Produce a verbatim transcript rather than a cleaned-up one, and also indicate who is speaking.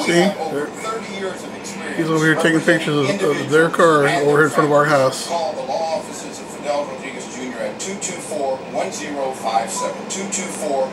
Speaker 1: See? He's over here taking pictures of, of their car over here in front of our house.
Speaker 2: Call the law offices of Fidel Rodriguez Junior at two two four, one zero five seven. two two four